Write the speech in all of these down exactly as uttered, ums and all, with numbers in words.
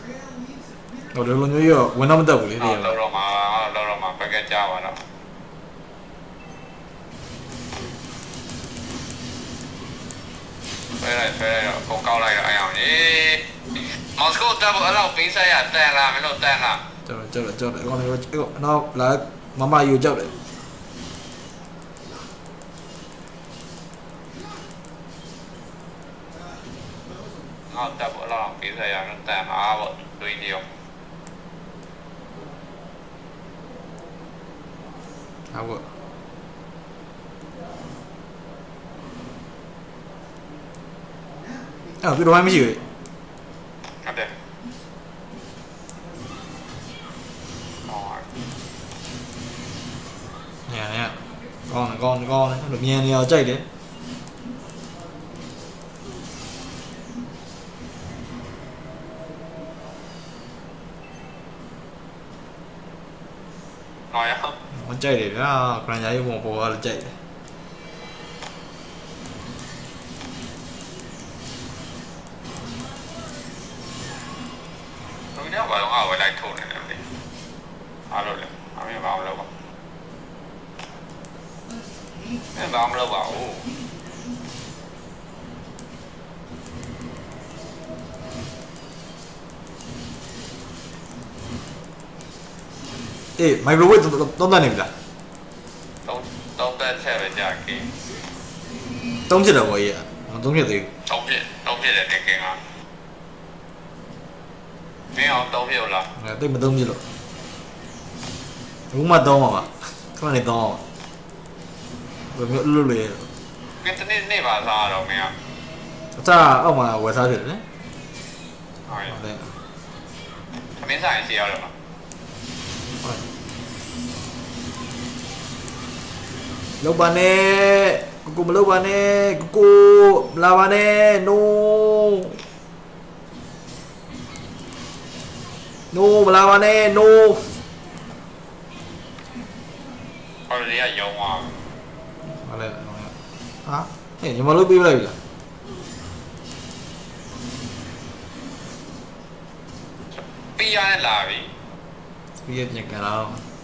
ဟိုလိုလိုမျိုးရောဝင်တော့မတက်ဘူးလေတကယ်လောက်တော့မှာလောက်တော့မှာပက်ကက်ကြပါတော့ဆွဲလိုက်ဆွဲလိုက်တော့ပုံကောက်လိုက်တော့အအောင်ကြီးမော်စကိုတက်ဖို့အဲ့တော့ပေးဆက်ရတန်လာမလို့တန်လာကြောက်ကြောက်ကြောက်အကောင်လေးကတော့နောက်လာမမယူကြောက်တယ်နောက်တက်ဖို့အဲ့တော့ပေးဆက်ရတော့တန်လာပေါ့တွေးကြည့်အောင်ဟုတ်အဲ့ဒီတော့မရှိဘူးဟုတ်တယ်ညညကောင်းကောင်းကောင်းအဲ့လိုမြန်နေအောင်ကြိုက်တယ်ဟောရမကြိုက်တယ်ဗျာခရန်ဂျာရေးပုံပေါ်ကလည်းကြိုက်တယ်ဘယ်တော့မှဝယ်လိုက်ထုတ်နေတယ်လေအားလို့လေအမေဘာမလုပ်ပါအဲဘာမလုပ်ပါဘူးအေးမိုက်ခရိုဝေ့သုံးတတ်နေပြီလားသုံးသုံးတက်ချက်ပဲကြာကြီးသုံးဖြစ်တယ်ဘောကြီးမသုံးဖြစ်သေးဘူးသုံးဖြစ်သုံးဖြစ်တယ်ကင်ကင်ကမင်းအောင်သုံးဖြစ်လားအဲတိတ်မသုံးဖြစ်လို့ဘူးမသုံးပါပါခဏနေသုံးအောင်ဘယ်မျိုးလွတ်လွတ်လေးကင်းတနေ့နေ့ပါစားတော့မင်းအစားအောက်မှာဝယ်စားဖြစ်တယ်လေဟုတ်တယ်မင်းဆိုင်စီရတော့လောက်ပါနဲ့ကိုကိုမလောက်ပါနဲ့ကိုကိုမလာပါနဲ့ no no မလာပါနဲ့ no ဟောလေရုံသွားဟာလေဟာဟဲ့ညီမလို့ပြေးလိုက်ပြီလားပြေးရလာပြီပြေးရညကလာ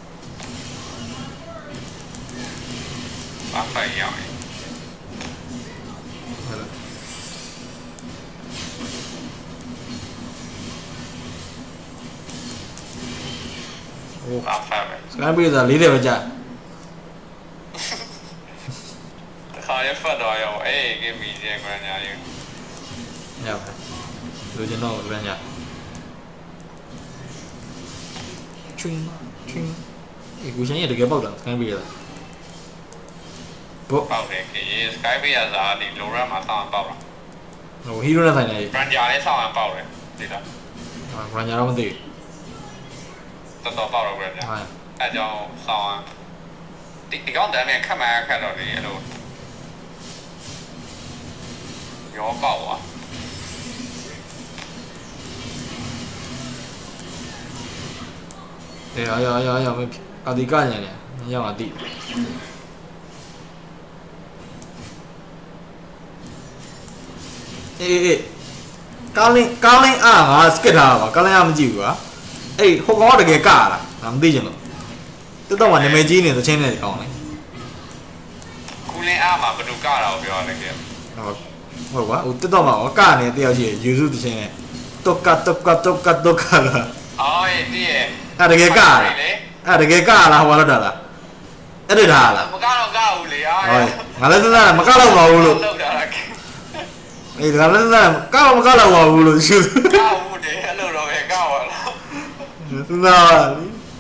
ဘာဖိုင်ရအောင်ဟဲ့โอ้ဘာဖိုင်ပဲစကန်ပြေးစားလေးတယ်ပဲကြာခါရဖတ်တော့ရောအေးကိမီကျေကရညာယူညပါလူကျွန်တော်ကရညာချင်းချင်းအေးကိုရှင်ရတကယ်ပေါက်တာစကန်ပြေးတာဘောပေါက်တယ်ကေစကိုင်းဘေးရစားဒီလိုရမှာစောင်းပေါက်တာဟိုဟီးရိုးနဲ့ဆိုင်နေဘရန်ဂျာလေးစောင်းပေါက်တယ်ဒီလားဟာဘရန်ဂျာတော့မသိတော်တော်ပေါက်တော့ဘရန်ဂျာအဲကြောင့်စောင်းဒီဒီကောင်တန်းနဲ့ခက်မှခက်တော့လေအဲ့လိုရောပေါက်သွားအေးအားရအားရအားရမအဒီကညာညာညောင်းအတိအေးအေးကားလင်းကားလင်းအားငါစကစ်ထားပါကားလင်းအားမကြည့်ဘူးကွာအေးဟိုကောင်တကယ်ကလားငါမသိချင်လို့တက်တော့မှနာမည်ကြီးနေသချင်းနဲ့ကောင်းလေကူလင်းအားမှာဘယ်လိုကတာကိုပြောရလဲကဲဟုတ်ဟုတ်ကွာဟိုတက်တော့မှကနေတယောက်ရှိရယူစုသချင်းနဲ့တုတ်ကတုတ်ကတုတ်ကတုတ်ကလားအော်အေးတည်းရဲ့အဲ့တကယ်ကလားအဲ့တကယ်ကလားဟိုလောက်တာလားအဲ့ဒါလားမကတော့ကဘူးလေအားဟုတ်ငါလည်းစဉ်းစားမကတော့ပါဘူးလို့အေးဒါလည်းစဉ်းစားကောက်မကောက်တော့ပါဘူးလို့ရှုကောက်ဘူးတယ်အဲ့လိုတော့ပဲကောက်ပါလားစဉ်းစားပါလိ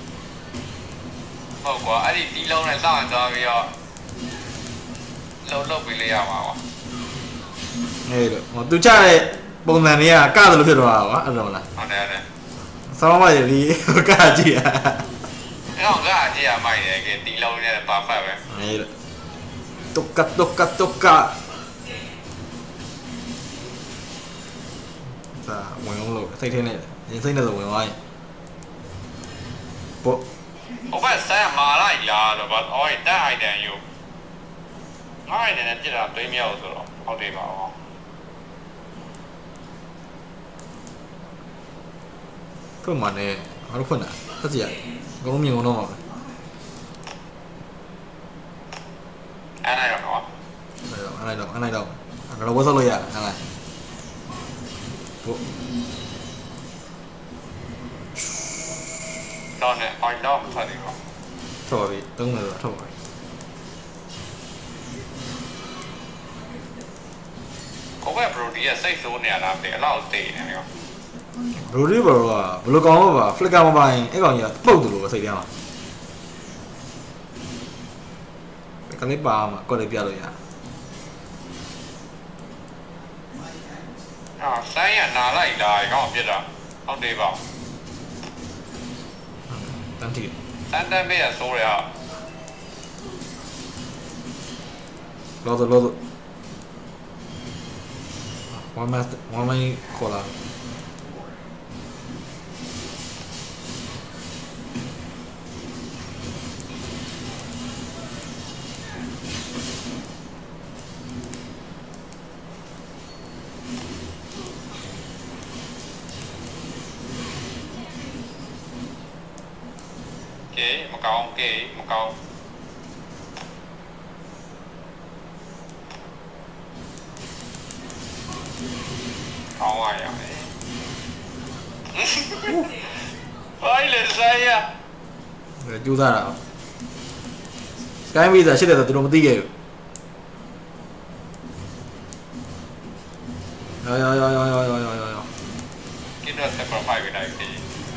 ဟုတ်ကွာအဲ့ဒီဒီလုံးနဲ့စောင့်သွားပြီးတော့လုံလုံပြီးလေးရပါကွာအေးလို့ဟိုသူချတဲ့ပုံစံတွေကကတယ်လို့ဖြစ်သွားတာကွာအဲ့လိုလားဟုတ်တယ်ဟုတ်တယ်ဆောင်းမရဒီကကြည့်ရအဲ့တော့ကကြည့်ရမိုက်တယ်ကဲဒီလုံးနဲ့ပါဖတ်ပဲအေးလို့တုတ်ကတုတ်ကတုတ်ကဒါဝင်အောင်လို့စိတ်ထဲနဲ့ရင်စိတ်နဲ့ဆိုဝင်သွားရင်ပေါ့ဟိုဘက်ဆမ်းမာလိုက်လားတော့ဘာအော်တက်အိုက်တန်ယူငါ့အိုက်တန်နဲ့ပြစ်တာတွေးမြောက်ဆိုတော့ဟုတ်တယ်ပါဘောထွက်မှာနဲ့ငါတို့ဖွင့်တာတက်စီရအကုန်လုံးမြင်ကုန်တော့မှာပဲအဲ့ဒါရောနော်အဲ့တော့အဲ့တော့အဲ့တော့ငါတို့ဝတ်ဆောက်လို့ရဟမ်လားဘို့တော့နဲ့အိုင်တော့ထွက်နေပါထွက်ပါပြီသုံးမယ်ဆိုတော့ထွက်ပါပြီကိုပဲဘရိုဒီကစိတ်ဆိုးနေရတာပဲအဲ့လောက်တေးနေရောဘရိုဒီဘရိုကဘယ်လိုကောင်းမှာပါဖလစ်ကာမပိုင်အဲ့ကောင်ကြီးကပုတ်တယ်လို့စိတ်ထဲမှာကလေးပါမှာကော်လေးပြလို့ရအာဆိုင်ရနာလိုက်တာကောင်းပြစ်တာဟုတ်တယ်ပါတန်းတီစန်တန်မေးရဆိုးရလောတော့လောတော့ဝမ်းမဝမ်းမခေါ်လာมะกองเก๋มะกองเอาไว้อ่ะเฮ้ยเลยใส่อ่ะကျိုးစားတာစကိုင်းမီးစာရှိတယ်ဆိုသူတို့မသိခဲ့ဘူးရောရောရောရောရောရောရောရောกินด้วยเซปเปอร์ไฟไปได้ดี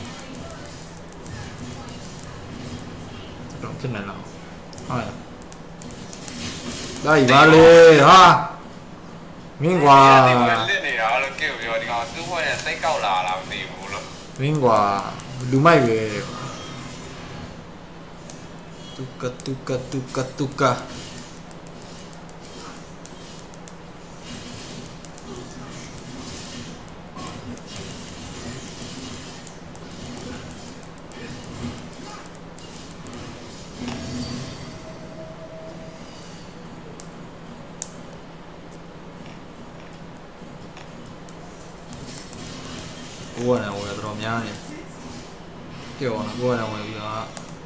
တော့ဖြစ်နေလားဟုတ်လားဒါကြီးပါလေဟာမင်းကွာဒီမှာလစ်နေတာလို့ကြည့်ပြီးတော့ဒီကောင်သူ့ဘက်နဲ့စိတ်ကောက်လာလားမသိဘူးလို့မင်းကွာလူမိုက်ပဲတူကတူကတူကတူကကိုယ်ကလည်းဝယ်တော့များနေပြောအောင်ကိုယ်ကလည်းဝယ်ပြီးတော့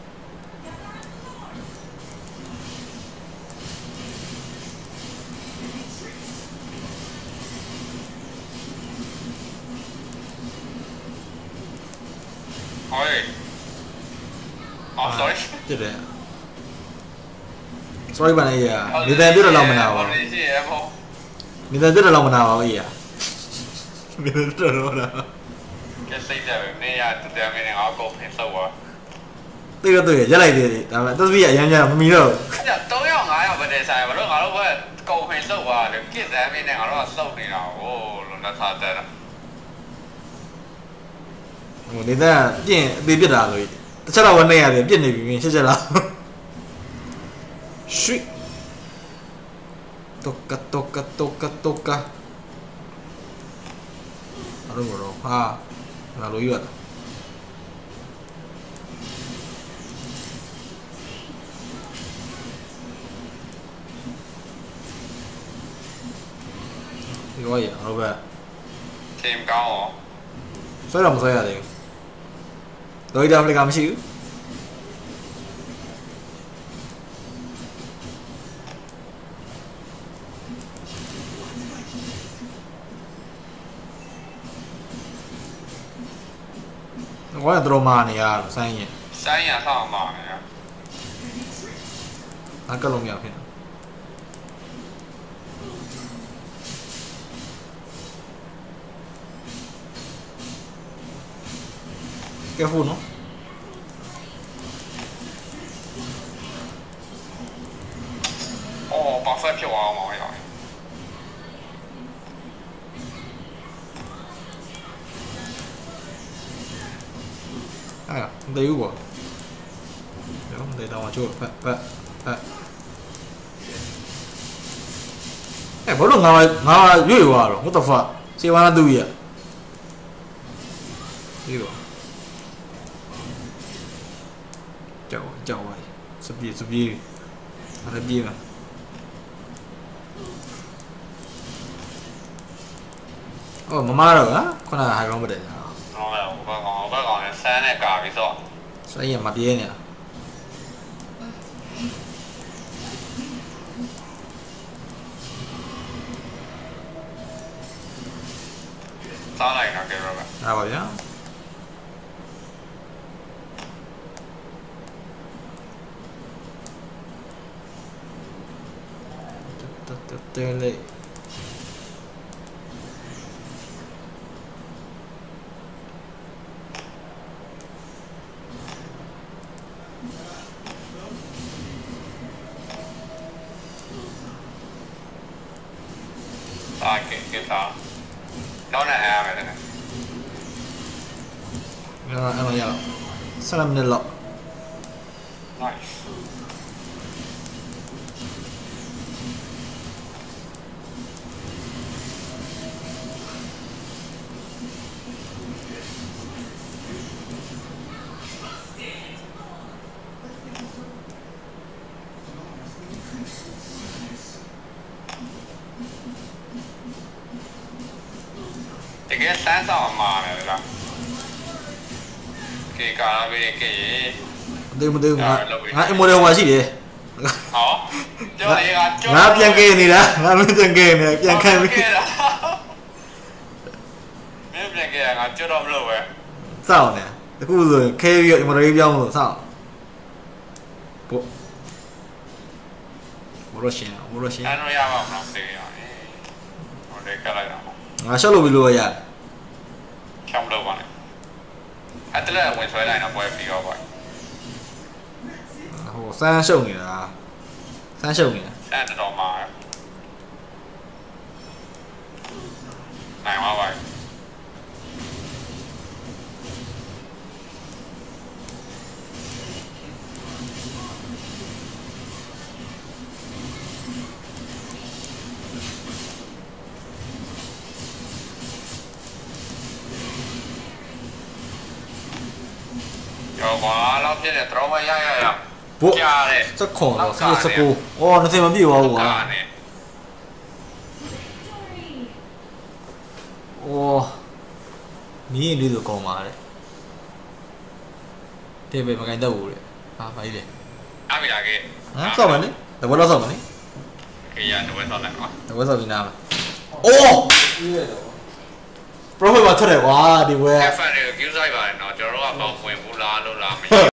ဟိုးအော် sorry တဲ့တယ် sorry ပါနဲ့ရနေတယ်ပြတော့လောက်မနာပါဘူးနေတယ်ပြတော့လောက်မနာပါဘူးကြီးနေတယ်ပြတော့လားကဲစိတ်တယ်နေရတူတယ်မင်းငါကောဖင်ဆောက်ပါတွေ့ရတွေ့ရရက်လိုက်သေးတယ်ဒါပေမဲ့သတိအရမ်းကြမမီတော့အဲ့ဒါသုံးယောက်ငါးယောက်ပဲတည်းဆိုင်ဘာလို့ငါတို့ဘက်ကောဖင်ဆောက်ပါလေကစ်တယ်မင်းငါတို့ကဆောက်နေတာဟိုလုံးနဲ့ထားတယ်ဟိုနေတဲ့ပြင့်အသေးပြစ်တာလို့တစ်ချက်တော့ဝနေရတယ်ပြစ်နေပြီမင်းချက်ချက်လားရွှိတော့ကတော့ကတော့ကတော့ကအဲ့လိုတော့ဟာငါလိုရတာဒီရောရဟုတ်ပဲทีมကောင်းရောဆွဲတော့မဆွဲရသေးဘူးလော်ရီဒါဖလီကမရှိဘူး我也都骂你啊，三爷。 三爷上骂你啊？ 那各种秒片。Careful, no? Oh, 把飞票啊，我呀。 哎呀，唔得喎，有唔得當我做，不不不，哎，不如我我越話咯，我突發，四萬都嘢，呢個，就就係十二十二，十二啊，哦，媽媽咯啊，可能係講唔得啊， 我係我不講我不講。 န်းနဲ့ကာပြီးတော့ဆွဲရင်မပြေးနေတာစားလိုက်တော့ကြတော့ကအားပါဗျာတဲလေးစားကင်ကင်စားတော့နဲ့အားမယ်တဲ့အဲ့တော့အဲ့တော့ရအောင်ဆယ်မိနစ်လောက် nice တကယ်စမ်းဆောင်မှာလေလားကေကာလာဘေးကေမသိမသိငါငါအမိုတယ်ဟိုရှိတယ်ဟောကျော်လေးကကျော်ငါပြန်ကဲနေတာငါမပြန်ကဲနေပြန်ခံပြီမင်းပြန်ကဲငါကျော်တော့မလို့ပဲစောင့်နေတခုဆိုရင်ခဲပြီးတော့အမိုတယ်ပြောင်းလို့စောင့်ပို့ဘောရရှင်ဘောရရှင်အဲ့တော့ရပါမလားသိရအောင်ဟိုလေကလိုက်တော့ငါရှော့လို့ပြီးလို့ရချောင်းလို့ပါနဲ့အဲ့တလက်ဝင်ဆွဲလိုက်တော့ပွဲပြီးတော့ပါဟိုစမ်းရှုပ်နေတာစမ်းရှုပ်နေတာစမ်းတော့မှာနိုင်ပါပါကျော်ကွာလောက်ဖြစ်တယ်တော့မရရရဘို့ကြားတယ်စက်ခွန်တော့စက်ကိုအော်နှစ်မပြည့်ပါဘူးကွာအော်မင်းလေးဆိုကောင်းပါတဲ့တေပဲမကန်တော့ဘူးလေဟာဘာကြီးလဲအမိလာကေဟမ်စောက်မယ်လေတဘောလောက်စောက်မယ်လေကေရတော့ဆောက်လိုက်ပါတဘောစောက်ပြီးနားမှာအိုး profit မှာထွက်တယ်ကွာဒီဝဲကက်ဖန်တွေကို queue ဆိုင်ပါတယ်နော်ကျွန်တော်တို့ကပေါင်ဝင်ဘူးလားလို့လားမရှိ